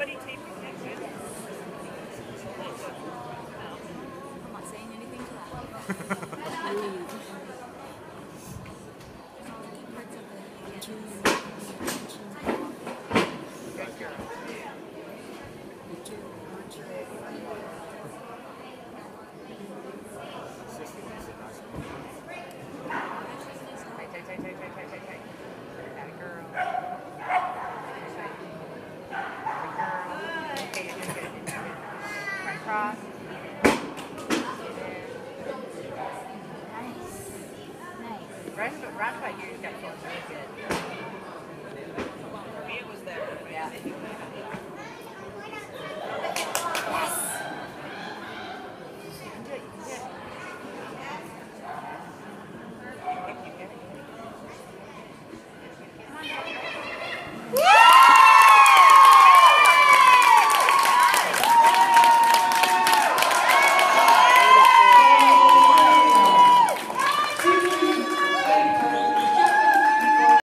somebody taping it? I'm not saying anything to that. Cross. Right by here, you got feeling really good. For me, it was there. Yeah.